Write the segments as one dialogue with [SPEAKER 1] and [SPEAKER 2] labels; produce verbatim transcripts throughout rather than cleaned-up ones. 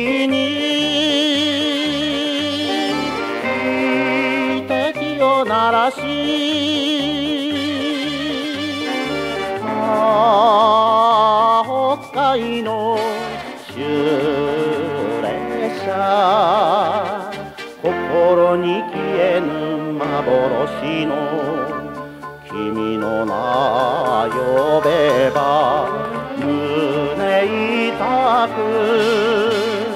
[SPEAKER 1] に汽笛を鳴らし、ああ北海の終列車、心に消えぬ幻の君の名呼べば胸痛く、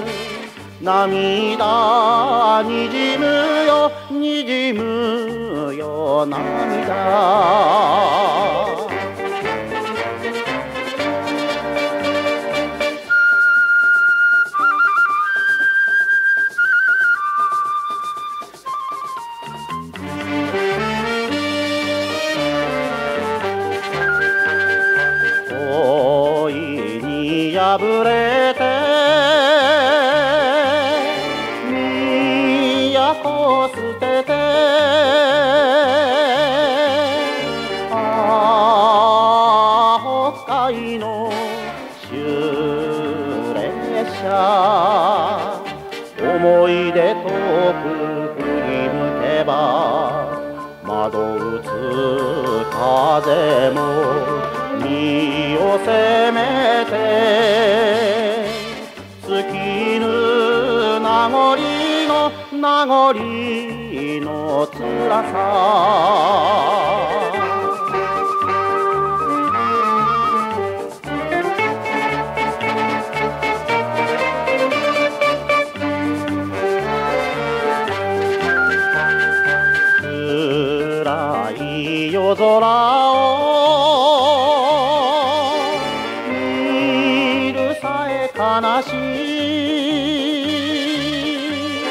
[SPEAKER 1] 涙にじむよにじむよ涙。恋に破れて都捨てて、ああ北海の終列車、思い出遠く振り向けば窓打つ風も身を責めて、尽きぬ名残の名残の辛さ。暗い夜空を見るさえ悲しい、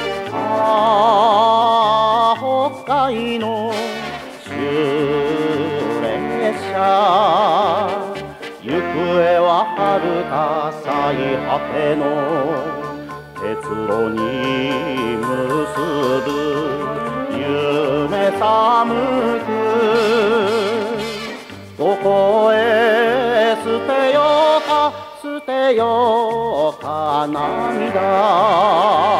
[SPEAKER 1] ああ北海の終列車、行方は遥か最果ての鉄路に結ぶ夢寒く、どこへ捨てようか捨てようか涙。